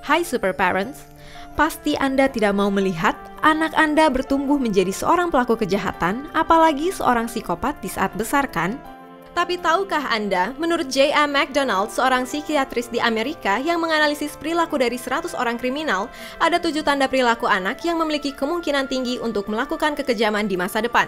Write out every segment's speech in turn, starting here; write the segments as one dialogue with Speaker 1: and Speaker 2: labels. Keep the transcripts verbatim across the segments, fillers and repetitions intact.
Speaker 1: Hai Super Parents, pasti Anda tidak mau melihat anak Anda bertumbuh menjadi seorang pelaku kejahatan, apalagi seorang psikopat di saat besar, kan? Tapi tahukah Anda, menurut J M McDonald, seorang psikiatris di Amerika yang menganalisis perilaku dari seratus orang kriminal, ada tujuh tanda perilaku anak yang memiliki kemungkinan tinggi untuk melakukan kekejaman di masa depan.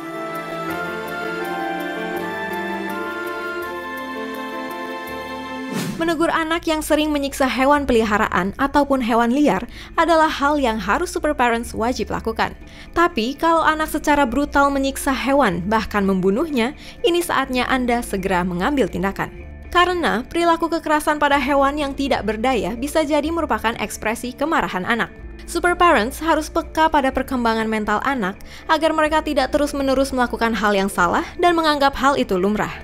Speaker 1: Menegur anak yang sering menyiksa hewan peliharaan ataupun hewan liar adalah hal yang harus super parents wajib lakukan. Tapi kalau anak secara brutal menyiksa hewan, bahkan membunuhnya, ini saatnya Anda segera mengambil tindakan. Karena perilaku kekerasan pada hewan yang tidak berdaya bisa jadi merupakan ekspresi kemarahan anak. Super parents harus peka pada perkembangan mental anak agar mereka tidak terus-menerus melakukan hal yang salah dan menganggap hal itu lumrah.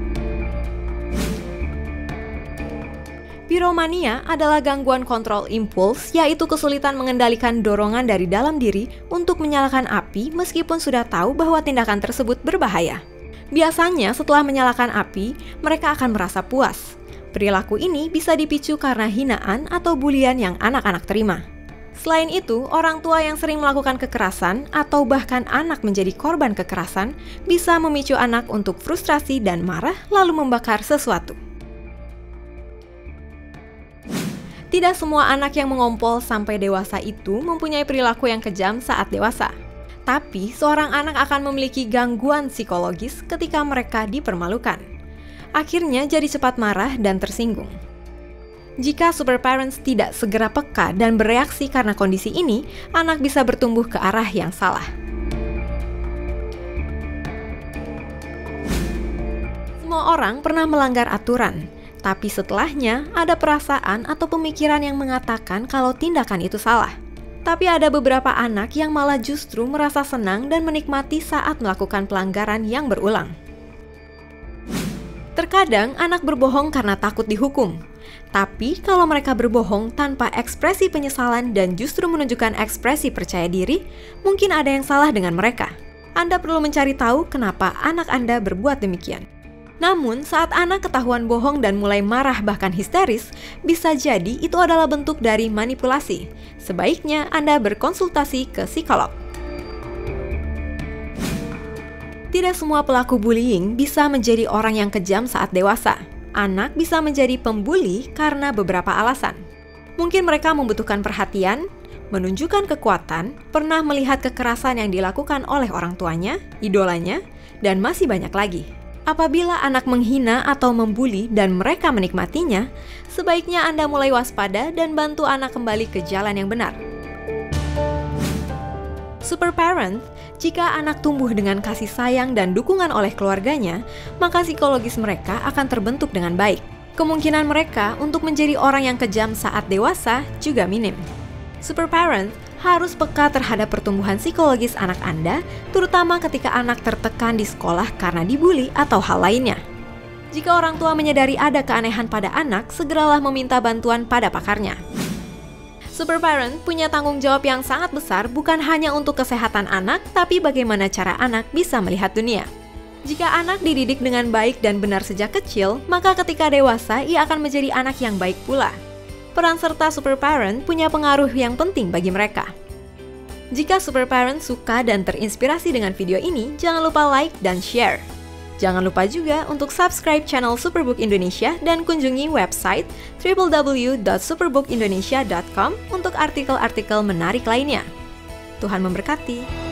Speaker 1: Piromania adalah gangguan kontrol impuls, yaitu kesulitan mengendalikan dorongan dari dalam diri untuk menyalakan api meskipun sudah tahu bahwa tindakan tersebut berbahaya. Biasanya setelah menyalakan api, mereka akan merasa puas. Perilaku ini bisa dipicu karena hinaan atau bulian yang anak-anak terima. Selain itu, orang tua yang sering melakukan kekerasan atau bahkan anak menjadi korban kekerasan bisa memicu anak untuk frustrasi dan marah lalu membakar sesuatu. Tidak semua anak yang mengompol sampai dewasa itu mempunyai perilaku yang kejam saat dewasa. Tapi, seorang anak akan memiliki gangguan psikologis ketika mereka dipermalukan. Akhirnya jadi cepat marah dan tersinggung. Jika super parents tidak segera peka dan bereaksi karena kondisi ini, anak bisa bertumbuh ke arah yang salah. Semua orang pernah melanggar aturan. Tapi setelahnya, ada perasaan atau pemikiran yang mengatakan kalau tindakan itu salah. Tapi ada beberapa anak yang malah justru merasa senang dan menikmati saat melakukan pelanggaran yang berulang. Terkadang anak berbohong karena takut dihukum. Tapi kalau mereka berbohong tanpa ekspresi penyesalan dan justru menunjukkan ekspresi percaya diri, mungkin ada yang salah dengan mereka. Anda perlu mencari tahu kenapa anak Anda berbuat demikian. Namun, saat anak ketahuan bohong dan mulai marah bahkan histeris, bisa jadi itu adalah bentuk dari manipulasi. Sebaiknya Anda berkonsultasi ke psikolog. Tidak semua pelaku bullying bisa menjadi orang yang kejam saat dewasa. Anak bisa menjadi pembuli karena beberapa alasan. Mungkin mereka membutuhkan perhatian, menunjukkan kekuatan, pernah melihat kekerasan yang dilakukan oleh orang tuanya, idolanya, dan masih banyak lagi. Apabila anak menghina atau membuli dan mereka menikmatinya, sebaiknya Anda mulai waspada dan bantu anak kembali ke jalan yang benar. Super parent, jika anak tumbuh dengan kasih sayang dan dukungan oleh keluarganya, maka psikologis mereka akan terbentuk dengan baik. Kemungkinan mereka untuk menjadi orang yang kejam saat dewasa juga minim. Super parent harus peka terhadap pertumbuhan psikologis anak Anda, terutama ketika anak tertekan di sekolah karena dibully atau hal lainnya. Jika orang tua menyadari ada keanehan pada anak, segeralah meminta bantuan pada pakarnya. Super parent punya tanggung jawab yang sangat besar bukan hanya untuk kesehatan anak, tapi bagaimana cara anak bisa melihat dunia. Jika anak dididik dengan baik dan benar sejak kecil, maka ketika dewasa ia akan menjadi anak yang baik pula. Peran serta super parent punya pengaruh yang penting bagi mereka. Jika super parent suka dan terinspirasi dengan video ini, jangan lupa like dan share. Jangan lupa juga untuk subscribe channel Superbook Indonesia dan kunjungi website w w w dot superbook indonesia dot com untuk artikel-artikel menarik lainnya. Tuhan memberkati.